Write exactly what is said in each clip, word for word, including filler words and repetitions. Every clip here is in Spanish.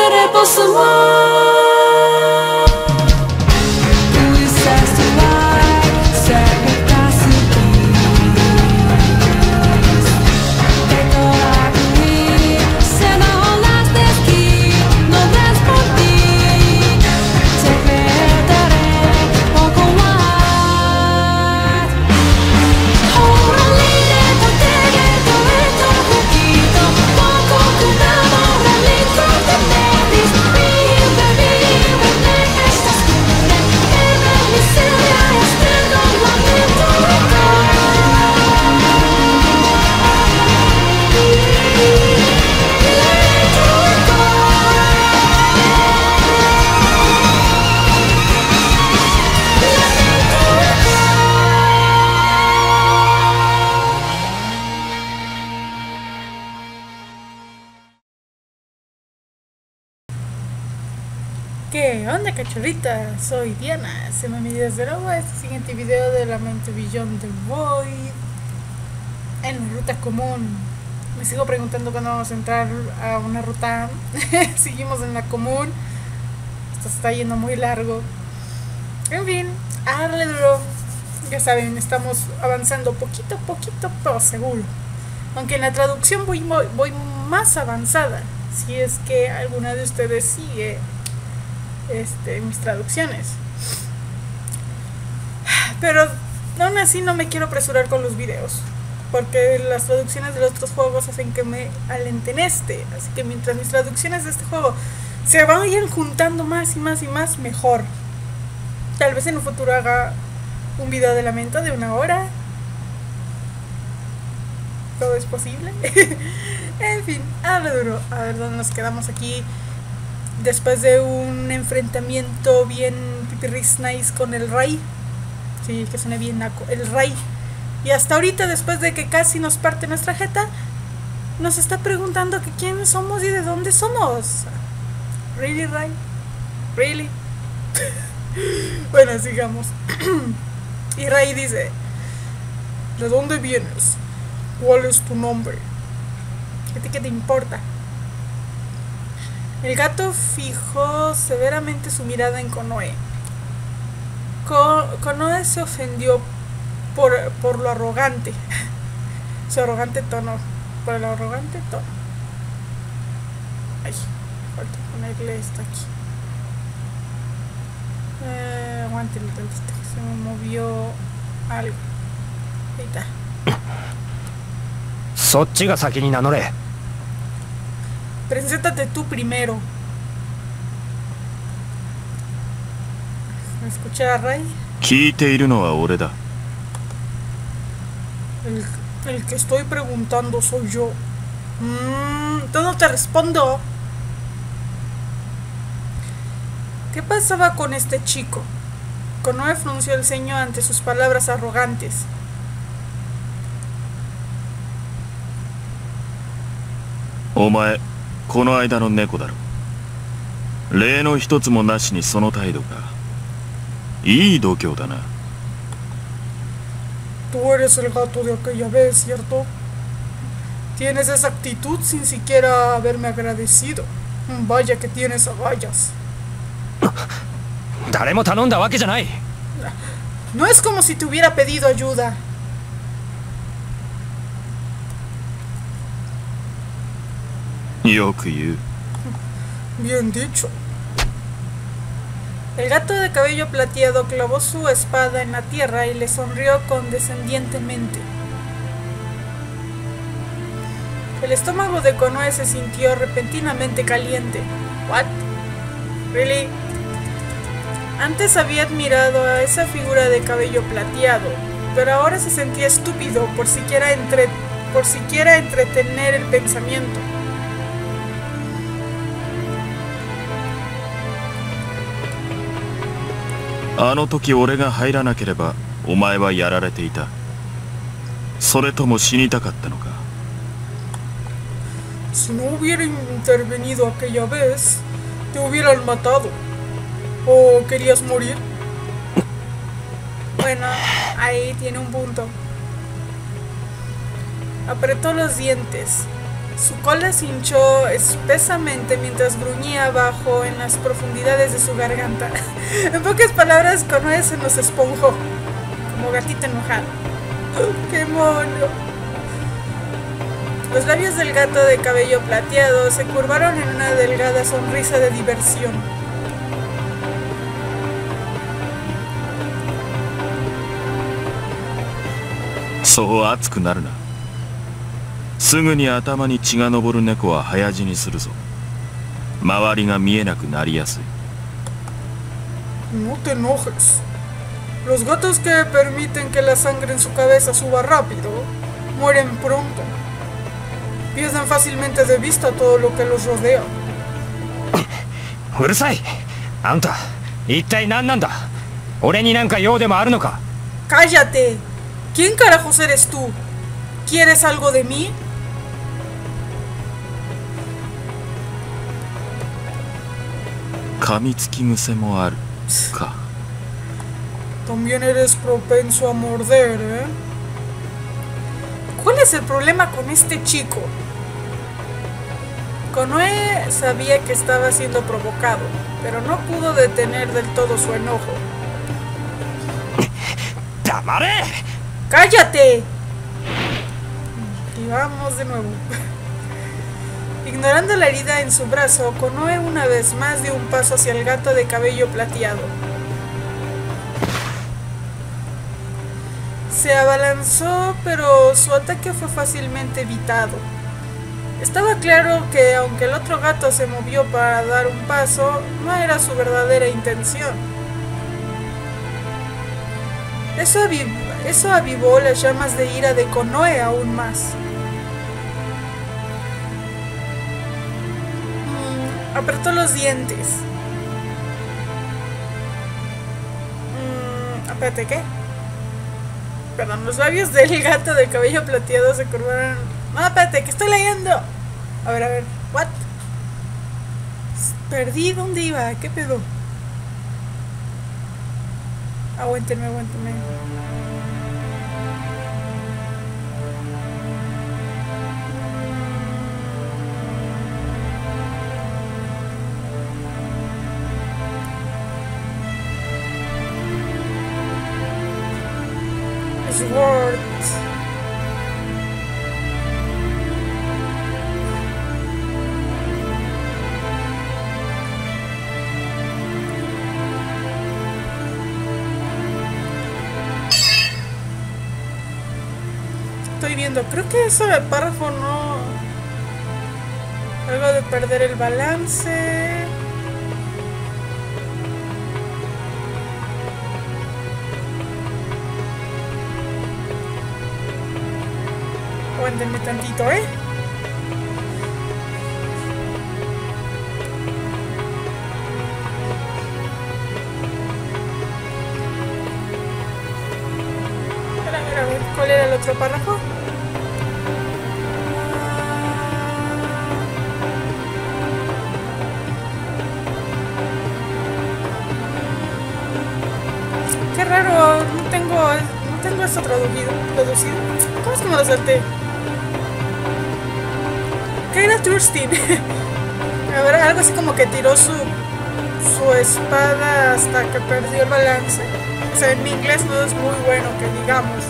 better for someone who is as to life, sacrifice and peace. Take all I can need, send all last this key, no less for me. Te perderé poco más. Ora lire contigo todo esto poquito, poco que enamora litro de nevis. Vive, vive en esta oscura, en la miseria externo lamento ¿Qué onda, cachorrita? Soy Diana, se me medidas de nuevo a este siguiente video de Lament Beyond the Void en la ruta común. Me sigo preguntando cuándo vamos a entrar a una ruta. Seguimos en la común. Esto se está yendo muy largo. En fin, a darle duro. Ya saben, estamos avanzando poquito a poquito, pero seguro. Aunque en la traducción voy, voy más avanzada. Si es que alguna de ustedes sigue Este, mis traducciones, pero aún así no me quiero apresurar con los videos, porque las traducciones de los otros juegos hacen que me alenten este, así que mientras mis traducciones de este juego se vayan juntando más y más y más, mejor. Tal vez en un futuro haga un video de Lamento de una hora. Todo es posible. En fin, a ver duro, a ver dónde nos quedamos aquí. Después de un enfrentamiento bien pipirris nice con el Ray. Sí, que suene bien naco. El Ray. Y hasta ahorita, después de que casi nos parte nuestra jeta, nos está preguntando que quiénes somos y de dónde somos. ¿Really, Ray? ¿Really? Bueno, sigamos. Y Ray dice: ¿de dónde vienes? ¿Cuál es tu nombre? ¿Qué te, qué te importa? El gato fijó severamente su mirada en Konoe. Ko Konoe se ofendió por, por lo arrogante. Su arrogante tono. Por el arrogante tono. Ay, falta ponerle esto aquí. Eh, aguántenlo tantito. Se me movió algo. Ahí está. Sochiga saki ni nanore. Preséntate tú primero. ¿Me escucha, Ray? El, el que estoy preguntando soy yo. Mmm, entonces no te respondo. ¿Qué pasaba con este chico? Konoe frunció el ceño ante sus palabras arrogantes. Omae, この間の猫だろ。例の一つもなしにその態度か。いい度胸だな。 Tú eres el gato de aquella vez, ¿cierto? Tienes esa actitud sin siquiera haberme agradecido. Vaya que tienes agallas. 誰も頼んだわけじゃない。 No es como si te hubiera pedido ayuda. Bien dicho. El gato de cabello plateado clavó su espada en la tierra y le sonrió condescendientemente. El estómago de Konoe se sintió repentinamente caliente. What? Really? Antes había admirado a esa figura de cabello plateado, pero ahora se sentía estúpido por siquiera entre por siquiera entretener el pensamiento. Aの時俺が入らなければお前はやられていた。それとも死にたかったのか。 Si no hubiera intervenido aquella vez, te hubieran matado. ¿O querías morir? Bueno, ahí tiene un punto. Apretó los dientes. Su cola se hinchó espesamente mientras gruñía abajo en las profundidades de su garganta. En pocas palabras, Konoe se nos esponjó, como gatita enojada. ¡Qué mono! Los labios del gato de cabello plateado se curvaron en una delgada sonrisa de diversión. そう熱くなるな。すぐに頭に血が上る猫は早死にするぞ。周りが見えなくなりやすい。 No te enojes. Los gatos que permiten que la sangre en su cabeza suba rápido mueren pronto. Pierden fácilmente de vista todo lo que los rodea. うるさい。あんた一体何なんだ。俺になんか用でもあるのか。 ¡Cállate! ¿Quién carajos eres tú? ¿Quieres algo de mí? Kamitsukiもあるか。 También eres propenso a morder, ¿eh? ¿Cuál es el problema con este chico? Konoe sabía que estaba siendo provocado, pero no pudo detener del todo su enojo. ¡Damare! ¡Cállate! Y vamos de nuevo. Ignorando la herida en su brazo, Konoe una vez más dio un paso hacia el gato de cabello plateado. Se abalanzó, pero su ataque fue fácilmente evitado. Estaba claro que aunque el otro gato se movió para dar un paso, no era su verdadera intención. Eso, aviv eso avivó las llamas de ira de Konoe aún más. Mm, apretó los dientes. Mm, espérate, ¿qué? Perdón, los labios del gato de cabello plateado se curvaron. No, espérate, que estoy leyendo. A ver, a ver, what? Perdí, ¿dónde iba? ¿Qué pedo? Aguántenme, aguántenme. Sword. Estoy viendo, creo que eso de párrafo no... Algo de perder el balance... Aguántenme tantito, ¿eh? A ver, a ver, a ver, ¿cuál era el otro párrafo? Qué raro, no tengo, no tengo esto traducido, traducido. ¿Cómo es que me lo salté? ¿Qué era Thurston? A ver, algo así como que tiró su, su espada hasta que perdió el balance. O sea, en mi inglés no es muy bueno, que digamos.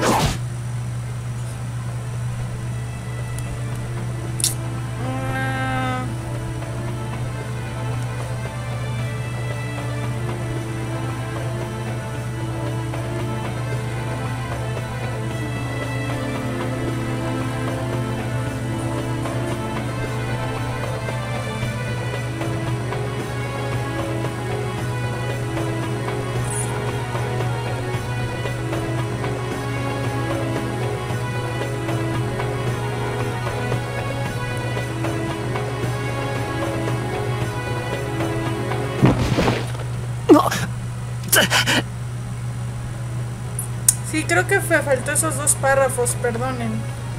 Sí, creo que me faltó esos dos párrafos, perdonen.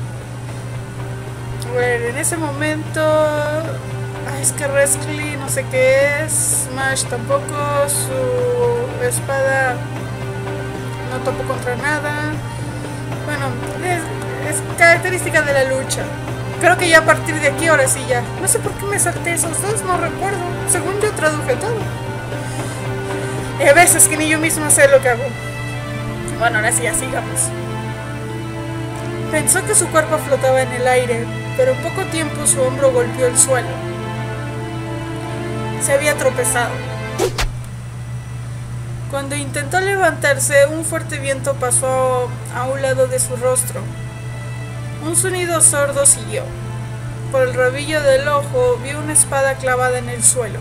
A ver, en ese momento... Ay, es que Rescly no sé qué es. Smash tampoco. Su espada no topó contra nada. Bueno, es, es característica de la lucha. Creo que ya a partir de aquí, ahora sí ya. No sé por qué me salté esos dos, no recuerdo. Según yo traduje todo. Y a veces que ni yo misma sé lo que hago. Bueno, ahora sí, ya sigamos. Pensó que su cuerpo flotaba en el aire, pero en poco tiempo su hombro golpeó el suelo. Se había tropezado. Cuando intentó levantarse, un fuerte viento pasó a un lado de su rostro. Un sonido sordo siguió. Por el rabillo del ojo vio una espada clavada en el suelo.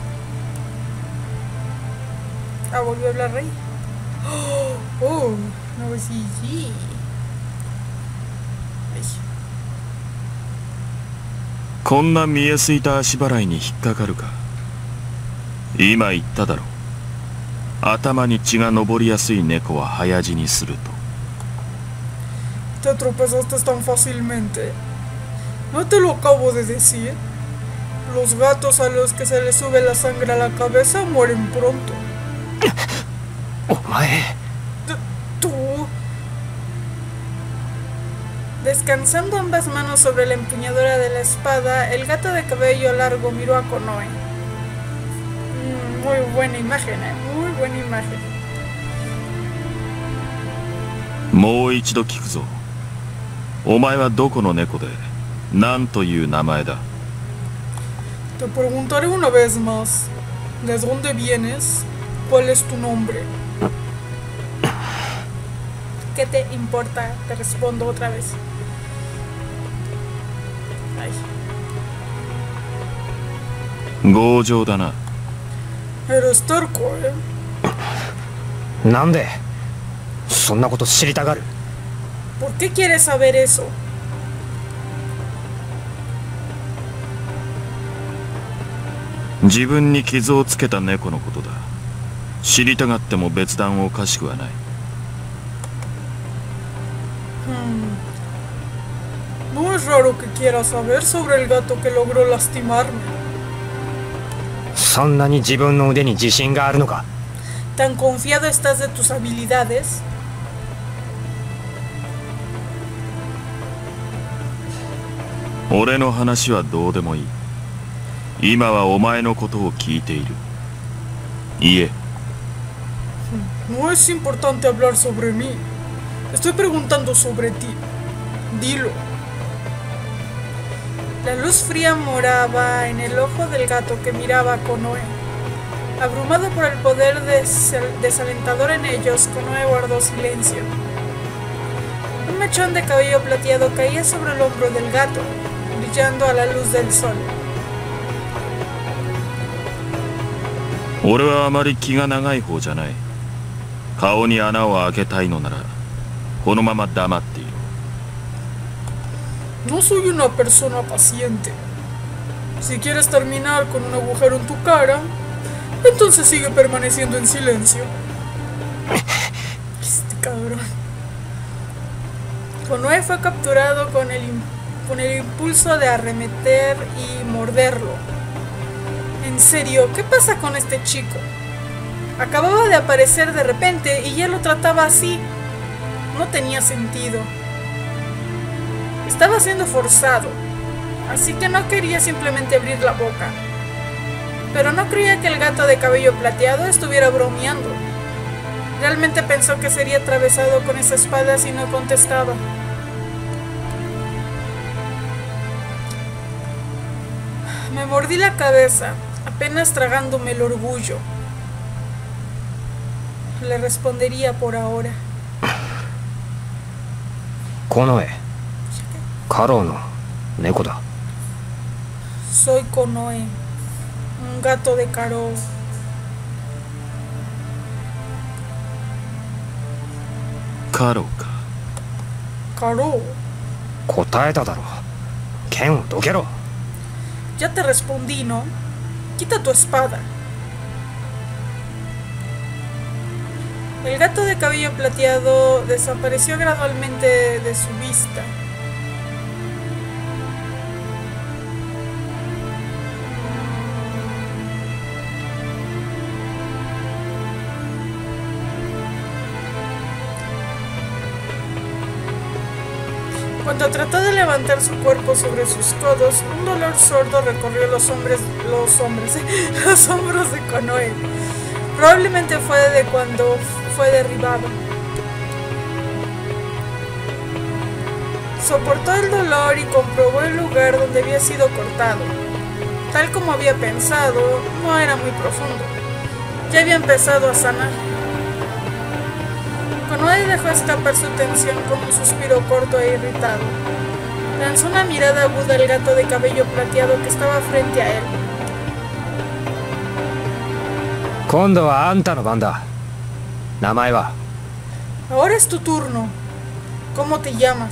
Ah, volvió a hablar Rey. Oh, oh, no, sí, sí. Ay. こんな見えすいた足払いに引っかかるか。今言っただろ。頭に血が上りやすい猫は早死にすると。 Te tropezaste tan fácilmente. ¿No te lo acabo de decir? Los gatos a los que se les sube la sangre a la cabeza mueren pronto. お前 Tú. Descansando ambas manos sobre la empuñadura de la espada, el gato de cabello largo miró a Konoe. Mm, muy buena imagen, ¿eh? Muy buena imagen. もう一度聞くぞ。お前はどこの猫で何という名前だ。 Te preguntaré una vez más. ¿De dónde vienes? ¿Cuál es tu nombre? ¿Qué te importa? Te respondo otra vez. Ay. 強情だな。 Eres terco, ¿eh? なんでそんなこと知りたがる？ ¿Por qué quieres saber eso? 自分に傷をつけた猫のことだ。知りたがっても別段おかしくはない。 Hmm. No es raro que quieras saber sobre el gato que logró lastimarme. そんなに自分の腕に自信があるのか？ ¿Tan confiado estás de tus habilidades? 俺の話はどうでもいい。今はお前のことを聞いている。言え。 No es importante hablar sobre mí. Estoy preguntando sobre ti. Dilo. La luz fría moraba en el ojo del gato que miraba a Konoe. Abrumado por el poder desal desalentador en ellos, Konoe guardó silencio. Un mechón de cabello plateado caía sobre el hombro del gato, brillando a la luz del sol. 俺はあまり気が長い方じゃない。顔に穴を開けたいのならこのまま黙っている。 No soy una persona paciente. Si quieres terminar con un agujero en tu cara, entonces sigue permaneciendo en silencio. Este cabrón. Konoe fue capturado con el, con el impulso de arremeter y morderlo. En serio, ¿qué pasa con este chico? Acababa de aparecer de repente y ya lo trataba así. No tenía sentido. Estaba siendo forzado, así que no quería simplemente abrir la boca. Pero no creía que el gato de cabello plateado estuviera bromeando. Realmente pensó que sería atravesado con esa espada si no contestaba. Me mordí la cabeza, apenas tragándome el orgullo. Le respondería por ahora. Konoe, Karo no neko da. Soy Konoe, un gato de Karo. Karoか。 Karo. 答えただろ。剣をどけろ。 Ya te respondí, ¿no? Quita tu espada. El gato de cabello plateado desapareció gradualmente de su vista. Cuando trató de levantar su cuerpo sobre sus codos, un dolor sordo recorrió los hombres, los hombres, los hombros de Konoe. Probablemente fue de cuando fue derribado. Soportó el dolor y comprobó el lugar donde había sido cortado. Tal como había pensado, no era muy profundo. Ya había empezado a sanar. Konoe dejó escapar su tensión con un suspiro corto e irritado. Lanzó una mirada aguda al gato de cabello plateado que estaba frente a él. 今度はあんたの番だ。名前は？ Ahora es tu turno. ¿Cómo te llamas?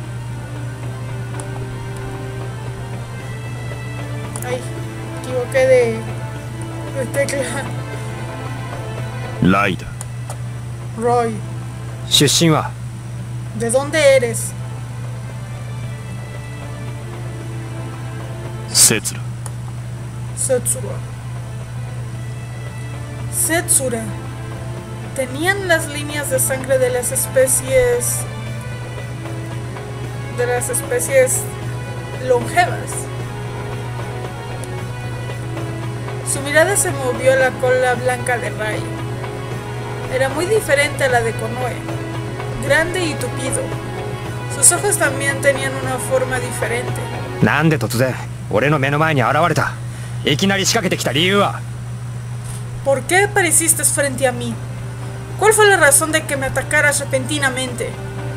Ay, me equivoqué de, de tecla. ライダ。 Roy. 出身は？ ¿De dónde eres? セツラ。 Setsura. Setsura. Tenían las líneas de sangre de las especies... de las especies longevas. Su mirada se movió a la cola blanca de Rai. Era muy diferente a la de Konoe, grande y tupido. Sus ojos también tenían una forma diferente. なんで突然俺の目の前に現れた？いきなり仕掛けてきた理由は？ ¿Por qué apareciste frente a mí? ¿Cuál fue la razón de que me atacaras repentinamente?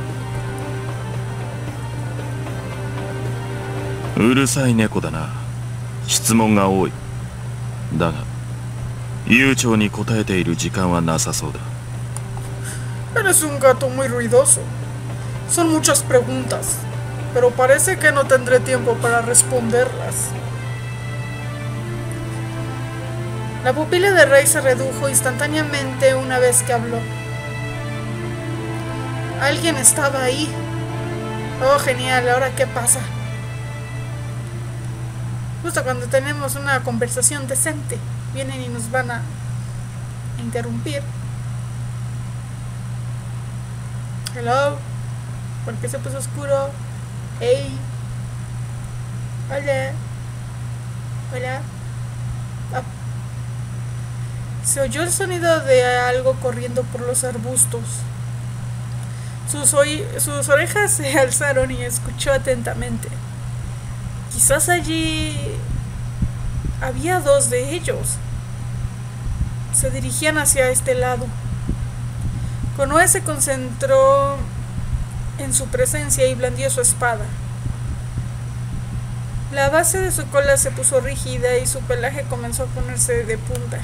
うるさい猫だな。質問が多い。だが悠長に答えている時間はなさそうだ。 Eres un gato muy ruidoso. Son muchas preguntas, pero parece que no tendré tiempo para responderlas. La pupila de Rey se redujo instantáneamente una vez que habló. Alguien estaba ahí. Oh, genial, ¿ahora qué pasa? Justo cuando tenemos una conversación decente, vienen y nos van a interrumpir. Hello. ¿Por qué se puso oscuro? Hey. Hola. Hola. Ah. Se oyó el sonido de algo corriendo por los arbustos. Sus, sus orejas se alzaron y escuchó atentamente. Quizás allí había dos de ellos. Se dirigían hacia este lado. Konoe se concentró en su presencia y blandió su espada. La base de su cola se puso rígida y su pelaje comenzó a ponerse de punta.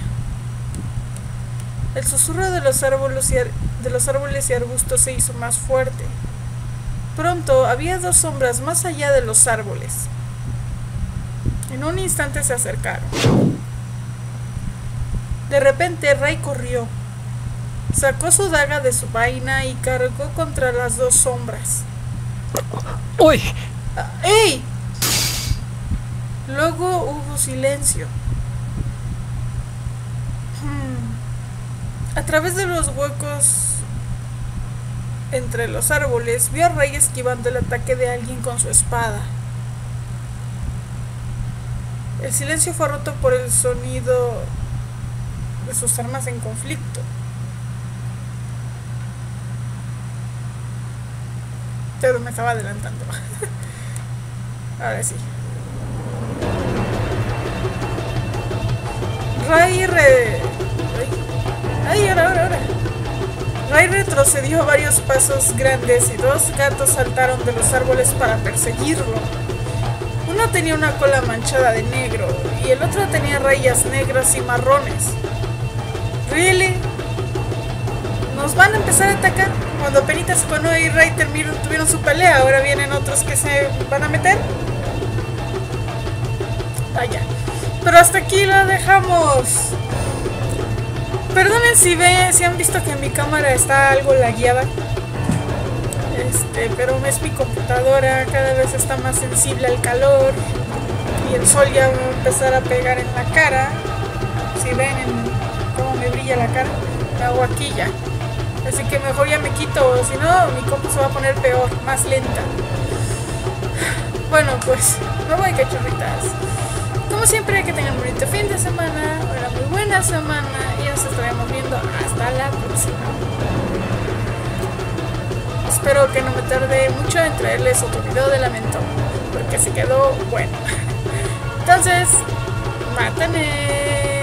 El susurro de los árboles y, de los árboles y arbustos se hizo más fuerte. Pronto había dos sombras más allá de los árboles. En un instante se acercaron. De repente Rai corrió. Sacó su daga de su vaina y cargó contra las dos sombras. ¡Uy! ¡Ey! Luego hubo silencio. Hmm. A través de los huecos entre los árboles, vio a Rai esquivando el ataque de alguien con su espada. El silencio fue roto por el sonido de sus armas en conflicto. Pero me estaba adelantando. Ahora sí. Rai re... Ay, ahora, ahora, ahora. Rai retrocedió varios pasos grandes y dos gatos saltaron de los árboles para perseguirlo. Uno tenía una cola manchada de negro y el otro tenía rayas negras y marrones. ¿Really? ¿Nos van a empezar a atacar? Cuando Penitas, Konoe y Rai tuvieron su pelea, ahora vienen otros que se van a meter. Vaya. Pero hasta aquí lo dejamos. Perdonen si, ve, si han visto que mi cámara está algo lagueada. Este, pero es mi computadora, cada vez está más sensible al calor. Y el sol ya va a empezar a pegar en la cara. Si ven en cómo me brilla la cara, me hago aquí ya. Así que mejor ya me quito, si no mi compu se va a poner peor, más lenta. Bueno, pues me voy, cachorritas. Como siempre, que tengan un bonito fin de semana, una muy buena semana y nos estaremos viendo hasta la próxima. Espero que no me tarde mucho en traerles otro video de Lamento, porque se quedó bueno. Entonces, mátame.